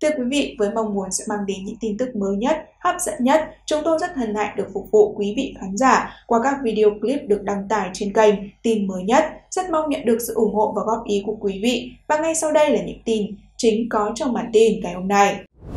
Thưa quý vị, với mong muốn sẽ mang đến những tin tức mới nhất, hấp dẫn nhất, chúng tôi rất hân hạnh được phục vụ quý vị khán giả qua các video clip được đăng tải trên kênh Tin Mới Nhất. Rất mong nhận được sự ủng hộ và góp ý của quý vị. Và ngay sau đây là những tin chính có trong bản tin ngày hôm nay.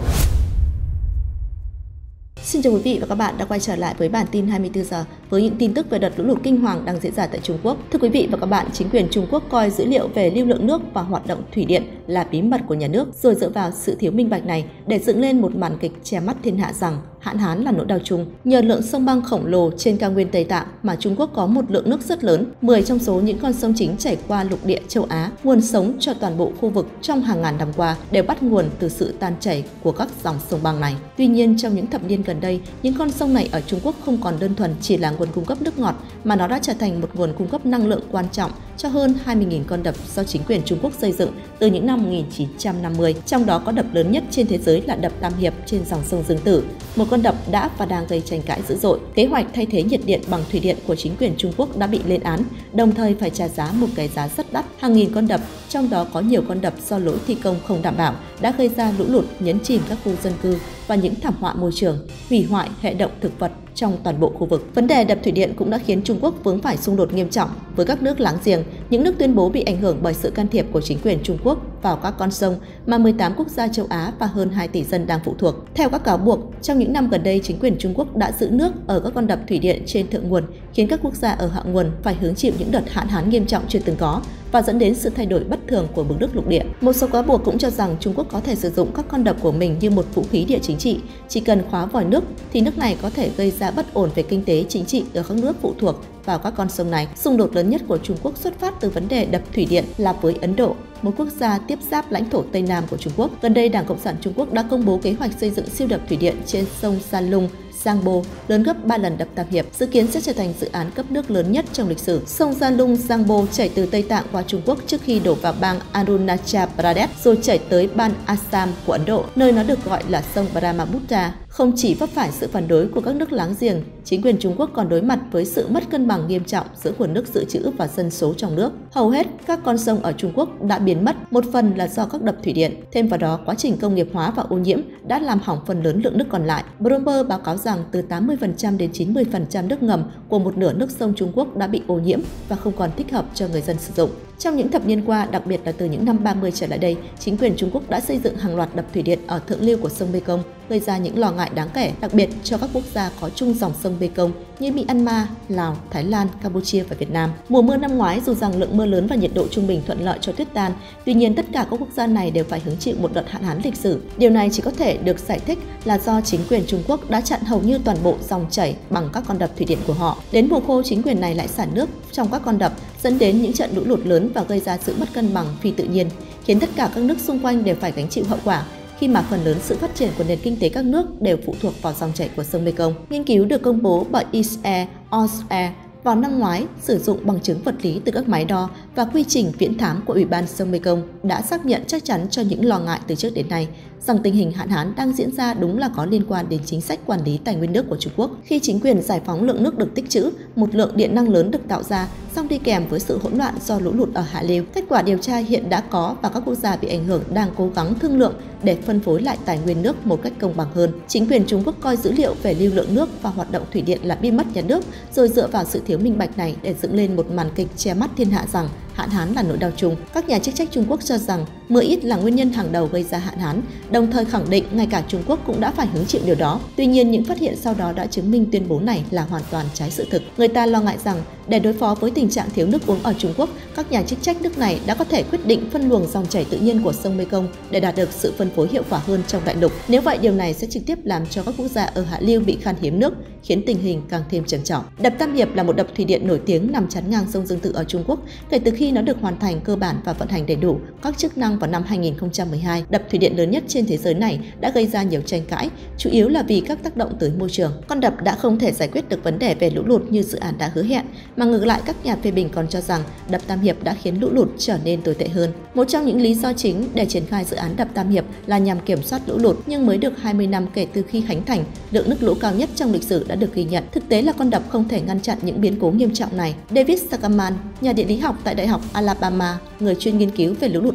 Xin chào quý vị và các bạn đã quay trở lại với bản tin 24 giờ với những tin tức về đợt lũ lụt kinh hoàng đang diễn ra tại Trung Quốc. Thưa quý vị và các bạn, chính quyền Trung Quốc coi dữ liệu về lưu lượng nước và hoạt động thủy điện là bí mật của nhà nước, rồi dựa vào sự thiếu minh bạch này để dựng lên một màn kịch che mắt thiên hạ rằng hạn hán là nỗi đau chung. Nhờ lượng sông băng khổng lồ trên cao nguyên Tây Tạng mà Trung Quốc có một lượng nước rất lớn, 10 trong số những con sông chính chảy qua lục địa châu Á, nguồn sống cho toàn bộ khu vực trong hàng ngàn năm qua đều bắt nguồn từ sự tan chảy của các dòng sông băng này. Tuy nhiên, trong những thập niên gần đây, những con sông này ở Trung Quốc không còn đơn thuần chỉ là nguồn cung cấp nước ngọt, mà nó đã trở thành một nguồn cung cấp năng lượng quan trọng cho hơn 20.000 con đập do chính quyền Trung Quốc xây dựng từ những năm 1950. Trong đó có đập lớn nhất trên thế giới là đập Tam Hiệp trên dòng sông Dương Tử, một con đập đã và đang gây tranh cãi dữ dội. Kế hoạch thay thế nhiệt điện bằng thủy điện của chính quyền Trung Quốc đã bị lên án, đồng thời phải trả giá một cái giá rất đắt. Hàng nghìn con đập, trong đó có nhiều con đập do lỗi thi công không đảm bảo, đã gây ra lũ lụt nhấn chìm các khu dân cư và những thảm họa môi trường, hủy hoại hệ động thực vật trong toàn bộ khu vực. Vấn đề đập thủy điện cũng đã khiến Trung Quốc vướng phải xung đột nghiêm trọng với các nước láng giềng, những nước tuyên bố bị ảnh hưởng bởi sự can thiệp của chính quyền Trung Quốc vào các con sông mà 18 quốc gia châu Á và hơn 2 tỷ dân đang phụ thuộc. Theo các cáo buộc, trong những năm gần đây, chính quyền Trung Quốc đã giữ nước ở các con đập thủy điện trên thượng nguồn, khiến các quốc gia ở hạ nguồn phải hứng chịu những đợt hạn hán nghiêm trọng chưa từng có và dẫn đến sự thay đổi bất thường của mực nước lục địa. Một số cáo buộc cũng cho rằng Trung Quốc có thể sử dụng các con đập của mình như một vũ khí địa chính trị. Chỉ cần khóa vòi nước thì nước này có thể gây ra bất ổn về kinh tế, chính trị ở các nước phụ thuộc vào các con sông này. Xung đột lớn nhất của Trung Quốc xuất phát từ vấn đề đập thủy điện là với Ấn Độ, một quốc gia tiếp giáp lãnh thổ Tây Nam của Trung Quốc. Gần đây, Đảng Cộng sản Trung Quốc đã công bố kế hoạch xây dựng siêu đập thủy điện trên sông Salung, Giangbo, lớn gấp 3 lần đập Tam Hiệp, dự kiến sẽ trở thành dự án cấp nước lớn nhất trong lịch sử. Sông Salung Giangbo chảy từ Tây Tạng qua Trung Quốc trước khi đổ vào bang Arunachal Pradesh, rồi chảy tới bang Assam của Ấn Độ, nơi nó được gọi là sông Brahmaputra. Không chỉ vấp phải sự phản đối của các nước láng giềng, chính quyền Trung Quốc còn đối mặt với sự mất cân bằng nghiêm trọng giữa nguồn nước dự trữ và dân số trong nước. Hầu hết các con sông ở Trung Quốc đã biến mất, một phần là do các đập thủy điện. Thêm vào đó, quá trình công nghiệp hóa và ô nhiễm đã làm hỏng phần lớn lượng nước còn lại. Bloomberg báo cáo rằng từ 80% đến 90% nước ngầm của một nửa nước sông Trung Quốc đã bị ô nhiễm và không còn thích hợp cho người dân sử dụng. Trong những thập niên qua, đặc biệt là từ những năm 30 trở lại đây, chính quyền Trung Quốc đã xây dựng hàng loạt đập thủy điện ở thượng lưu của sông Mekong, gây ra những lo ngại đáng kể, đặc biệt cho các quốc gia có chung dòng sông Mekong như Myanmar, Lào, Thái Lan, Campuchia và Việt Nam. Mùa mưa năm ngoái, dù rằng lượng mưa lớn và nhiệt độ trung bình thuận lợi cho tuyết tan, tuy nhiên tất cả các quốc gia này đều phải hứng chịu một đợt hạn hán lịch sử. Điều này chỉ có thể được giải thích là do chính quyền Trung Quốc đã chặn hầu như toàn bộ dòng chảy bằng các con đập thủy điện của họ. Đến mùa khô, chính quyền này lại xả nước trong các con đập, dẫn đến những trận lũ lụt lớn và gây ra sự mất cân bằng phi tự nhiên, khiến tất cả các nước xung quanh đều phải gánh chịu hậu quả, khi mà phần lớn sự phát triển của nền kinh tế các nước đều phụ thuộc vào dòng chảy của sông Mekong. Nghiên cứu được công bố bởi East Air vào năm ngoái, sử dụng bằng chứng vật lý từ các máy đo và quy trình viễn thám của Ủy ban sông Mekong đã xác nhận chắc chắn cho những lo ngại từ trước đến nay rằng tình hình hạn hán đang diễn ra đúng là có liên quan đến chính sách quản lý tài nguyên nước của Trung Quốc. Khi chính quyền giải phóng lượng nước được tích trữ, một lượng điện năng lớn được tạo ra, song đi kèm với sự hỗn loạn do lũ lụt ở hạ lưu. Kết quả điều tra hiện đã có và các quốc gia bị ảnh hưởng đang cố gắng thương lượng để phân phối lại tài nguyên nước một cách công bằng hơn. Chính quyền Trung Quốc coi dữ liệu về lưu lượng nước và hoạt động thủy điện là bí mật nhà nước, rồi dựa vào sự thiếu minh bạch này để dựng lên một màn kịch che mắt thiên hạ rằng hạn hán là nỗi đau chung. Các nhà chức trách Trung Quốc cho rằng mưa ít là nguyên nhân hàng đầu gây ra hạn hán, đồng thời khẳng định ngay cả Trung Quốc cũng đã phải hứng chịu điều đó. Tuy nhiên, những phát hiện sau đó đã chứng minh tuyên bố này là hoàn toàn trái sự thực. Người ta lo ngại rằng để đối phó với tình trạng thiếu nước uống ở Trung Quốc, các nhà chức trách nước này đã có thể quyết định phân luồng dòng chảy tự nhiên của sông Mekong để đạt được sự phân phối hiệu quả hơn trong đại lục. Nếu vậy, điều này sẽ trực tiếp làm cho các quốc gia ở hạ lưu bị khan hiếm nước, khiến tình hình càng thêm trầm trọng. Đập Tam Hiệp là một đập thủy điện nổi tiếng nằm chắn ngang sông Dương Tử ở Trung Quốc. Kể từ khi nó được hoàn thành cơ bản và vận hành đầy đủ các chức năng vào năm 2012, đập thủy điện lớn nhất trên thế giới này đã gây ra nhiều tranh cãi, chủ yếu là vì các tác động tới môi trường. Con đập đã không thể giải quyết được vấn đề về lũ lụt như dự án đã hứa hẹn, mà ngược lại các nhà phê bình còn cho rằng đập Tam Hiệp đã khiến lũ lụt trở nên tồi tệ hơn. Một trong những lý do chính để triển khai dự án đập Tam Hiệp là nhằm kiểm soát lũ lụt, nhưng mới được 20 năm kể từ khi khánh thành, lượng nước lũ cao nhất trong lịch sử đã được ghi nhận. Thực tế là con đập không thể ngăn chặn những biến cố nghiêm trọng này. David Sackerman, nhà địa lý học tại Đại học Alabama, người chuyên nghiên cứu về lũ lụt ở Trung Quốc,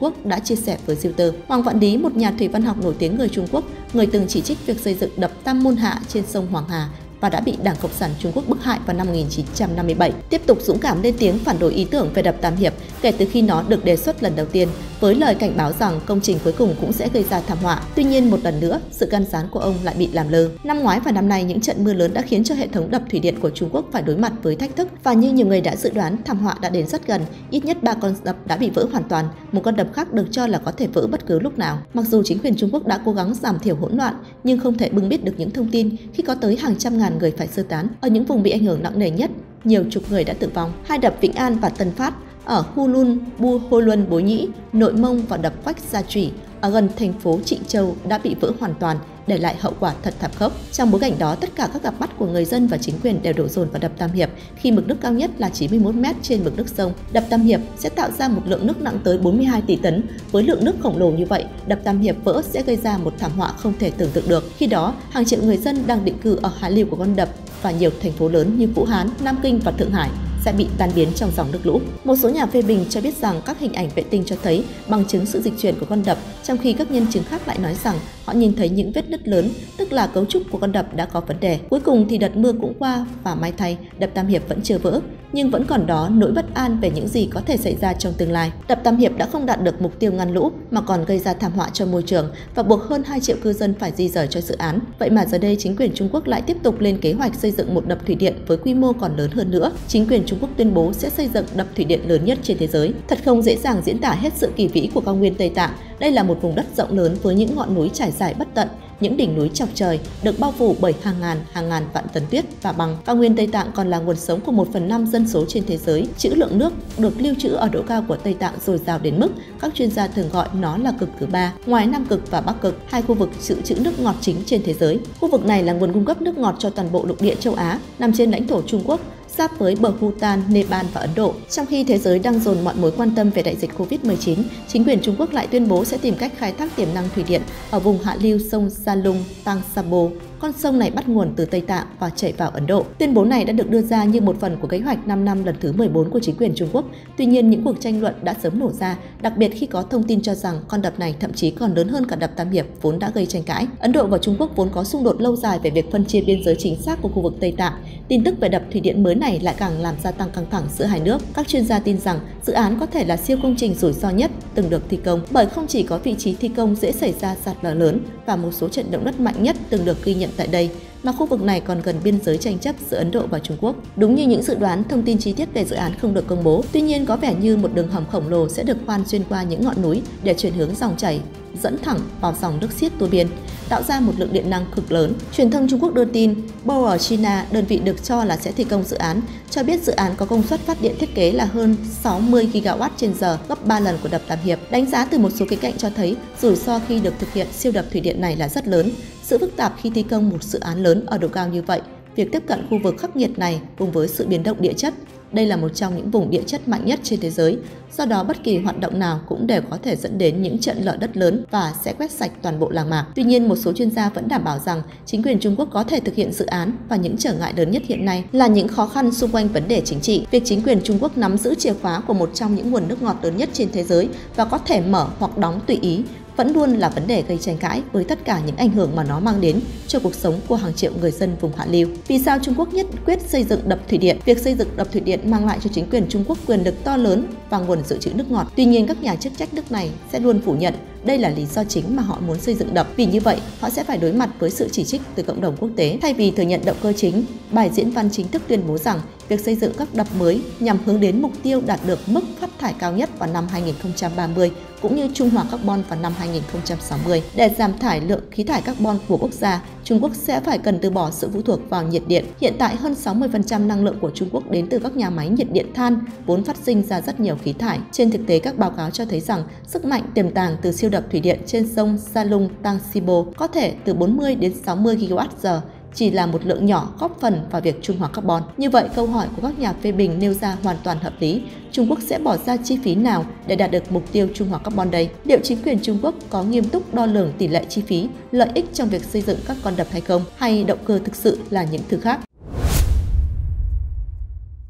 Quốc đã chia sẻ với Reuters. Hoàng Vạn Lý, một nhà thủy văn học nổi tiếng người Trung Quốc, người từng chỉ trích việc xây dựng đập Tam Môn Hạ trên sông Hoàng Hà và đã bị Đảng Cộng sản Trung Quốc bức hại vào năm 1957, tiếp tục dũng cảm lên tiếng phản đối ý tưởng về đập Tam Hiệp kể từ khi nó được đề xuất lần đầu tiên, với lời cảnh báo rằng công trình cuối cùng cũng sẽ gây ra thảm họa. Tuy nhiên, một lần nữa, sự can gián của ông lại bị làm lơ. Năm ngoái và năm nay, những trận mưa lớn đã khiến cho hệ thống đập thủy điện của Trung Quốc phải đối mặt với thách thức, và như nhiều người đã dự đoán, thảm họa đã đến rất gần. Ít nhất 3 con đập đã bị vỡ hoàn toàn, một con đập khác được cho là có thể vỡ bất cứ lúc nào. Mặc dù chính quyền Trung Quốc đã cố gắng giảm thiểu hỗn loạn, nhưng không thể bưng bít được những thông tin khi có tới hàng trăm ngàn người phải sơ tán. Ở những vùng bị ảnh hưởng nặng nề nhất, nhiều chục người đã tử vong. Hai đập Vĩnh An và Tân Phát ở Hulun, Bu Hôi Luân, Bối Nhĩ, Nội Mông và đập Vách Gia Trủy ở gần thành phố Trịnh Châu đã bị vỡ hoàn toàn, để lại hậu quả thật thảm khốc. Trong bối cảnh đó, tất cả các cặp mắt của người dân và chính quyền đều đổ dồn vào đập Tam Hiệp khi mực nước cao nhất là 91 m trên mực nước sông. Đập Tam Hiệp sẽ tạo ra một lượng nước nặng tới 42 tỷ tấn. Với lượng nước khổng lồ như vậy, đập Tam Hiệp vỡ sẽ gây ra một thảm họa không thể tưởng tượng được. Khi đó, hàng triệu người dân đang định cư ở hạ lưu của con đập và nhiều thành phố lớn như Vũ Hán, Nam Kinh và Thượng Hải sẽ bị tan biến trong dòng nước lũ. Một số nhà phê bình cho biết rằng các hình ảnh vệ tinh cho thấy bằng chứng sự dịch chuyển của con đập, trong khi các nhân chứng khác lại nói rằng họ nhìn thấy những vết nứt lớn, tức là cấu trúc của con đập đã có vấn đề. Cuối cùng thì đợt mưa cũng qua và may thay, đập Tam Hiệp vẫn chưa vỡ, nhưng vẫn còn đó nỗi bất an về những gì có thể xảy ra trong tương lai. Đập Tam Hiệp đã không đạt được mục tiêu ngăn lũ mà còn gây ra thảm họa cho môi trường và buộc hơn 2 triệu cư dân phải di rời cho dự án. Vậy mà giờ đây chính quyền Trung Quốc lại tiếp tục lên kế hoạch xây dựng một đập thủy điện với quy mô còn lớn hơn nữa. Chính quyền Trung Quốc tuyên bố sẽ xây dựng đập thủy điện lớn nhất trên thế giới. Thật không dễ dàng diễn tả hết sự kỳ vĩ của cao nguyên Tây Tạng. Đây là một vùng đất rộng lớn với những ngọn núi trải dài bất tận, những đỉnh núi chọc trời được bao phủ bởi hàng ngàn vạn tấn tuyết và băng. Cao nguyên Tây Tạng còn là nguồn sống của 1/5 dân số trên thế giới. Trữ lượng nước được lưu trữ ở độ cao của Tây Tạng dồi dào đến mức các chuyên gia thường gọi nó là cực thứ ba, ngoài Nam Cực và Bắc Cực, hai khu vực dự trữ nước ngọt chính trên thế giới. Khu vực này là nguồn cung cấp nước ngọt cho toàn bộ lục địa châu Á, nằm trên lãnh thổ Trung Quốc, giáp với bờ Bhutan, Nepal và Ấn Độ. Trong khi thế giới đang dồn mọi mối quan tâm về đại dịch Covid-19, chính quyền Trung Quốc lại tuyên bố sẽ tìm cách khai thác tiềm năng thủy điện ở vùng hạ lưu sông Salung, Tang Sabo. Con sông này bắt nguồn từ Tây Tạng và chảy vào Ấn Độ. Tuyên bố này đã được đưa ra như một phần của kế hoạch 5 năm lần thứ 14 của chính quyền Trung Quốc. Tuy nhiên, những cuộc tranh luận đã sớm nổ ra, đặc biệt khi có thông tin cho rằng con đập này thậm chí còn lớn hơn cả đập Tam Hiệp vốn đã gây tranh cãi. Ấn Độ và Trung Quốc vốn có xung đột lâu dài về việc phân chia biên giới chính xác của khu vực Tây Tạng. Tin tức về đập thủy điện mới này lại càng làm gia tăng căng thẳng giữa hai nước. Các chuyên gia tin rằng dự án có thể là siêu công trình rủi ro nhất từng được thi công, bởi không chỉ có vị trí thi công dễ xảy ra sạt lở lớn và một số trận động đất mạnh nhất từng được ghi nhận tại đây, mà khu vực này còn gần biên giới tranh chấp giữa Ấn Độ và Trung Quốc. Đúng như những dự đoán, thông tin chi tiết về dự án không được công bố. Tuy nhiên, có vẻ như một đường hầm khổng lồ sẽ được khoan xuyên qua những ngọn núi để chuyển hướng dòng chảy dẫn thẳng vào dòng nước xiết tua biên, tạo ra một lượng điện năng cực lớn. Truyền thông Trung Quốc đưa tin, Power China, đơn vị được cho là sẽ thi công dự án, cho biết dự án có công suất phát điện thiết kế là hơn 60 GW/h, gấp 3 lần của đập Tam Hiệp. Đánh giá từ một số khía cạnh cho thấy rủi ro khi được thực hiện siêu đập thủy điện này là rất lớn. Sự phức tạp khi thi công một dự án lớn ở độ cao như vậy, việc tiếp cận khu vực khắc nghiệt này cùng với sự biến động địa chất. Đây là một trong những vùng địa chất mạnh nhất trên thế giới, do đó bất kỳ hoạt động nào cũng đều có thể dẫn đến những trận lở đất lớn và sẽ quét sạch toàn bộ làng mạc. Tuy nhiên, một số chuyên gia vẫn đảm bảo rằng chính quyền Trung Quốc có thể thực hiện dự án và những trở ngại lớn nhất hiện nay là những khó khăn xung quanh vấn đề chính trị. Việc chính quyền Trung Quốc nắm giữ chìa khóa của một trong những nguồn nước ngọt lớn nhất trên thế giới và có thể mở hoặc đóng tùy ý vẫn luôn là vấn đề gây tranh cãi với tất cả những ảnh hưởng mà nó mang đến cho cuộc sống của hàng triệu người dân vùng hạ lưu. Vì sao Trung Quốc nhất quyết xây dựng đập thủy điện? Việc xây dựng đập thủy điện mang lại cho chính quyền Trung Quốc quyền lực to lớn và nguồn dự trữ nước ngọt. Tuy nhiên, các nhà chức trách nước này sẽ luôn phủ nhận đây là lý do chính mà họ muốn xây dựng đập. Vì như vậy, họ sẽ phải đối mặt với sự chỉ trích từ cộng đồng quốc tế. Thay vì thừa nhận động cơ chính, bài diễn văn chính thức tuyên bố rằng việc xây dựng các đập mới nhằm hướng đến mục tiêu đạt được mức phát thải cao nhất vào năm 2030 cũng như trung hòa carbon vào năm 2060. Để giảm thải lượng khí thải carbon của quốc gia, Trung Quốc sẽ phải cần từ bỏ sự phụ thuộc vào nhiệt điện. Hiện tại, hơn 60% năng lượng của Trung Quốc đến từ các nhà máy nhiệt điện than, vốn phát sinh ra rất nhiều khí thải. Trên thực tế, các báo cáo cho thấy rằng sức mạnh tiềm tàng từ siêu đập thủy điện trên sông Salung Tang Sibo có thể từ 40 đến 60 GW/h, chỉ là một lượng nhỏ góp phần vào việc trung hòa carbon. Như vậy, câu hỏi của các nhà phê bình nêu ra hoàn toàn hợp lý. Trung Quốc sẽ bỏ ra chi phí nào để đạt được mục tiêu trung hòa carbon đây? Liệu chính quyền Trung Quốc có nghiêm túc đo lường tỷ lệ chi phí, lợi ích trong việc xây dựng các con đập hay không? Hay động cơ thực sự là những thứ khác? Xin chào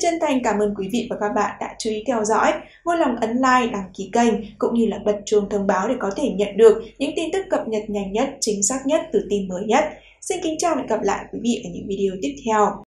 chân thành cảm ơn quý vị và các bạn đã chú ý theo dõi. Vui lòng ấn like, đăng ký kênh cũng như là bật chuông thông báo để có thể nhận được những tin tức cập nhật nhanh nhất, chính xác nhất từ tin mới nhất. Xin kính chào và hẹn gặp lại quý vị ở những video tiếp theo.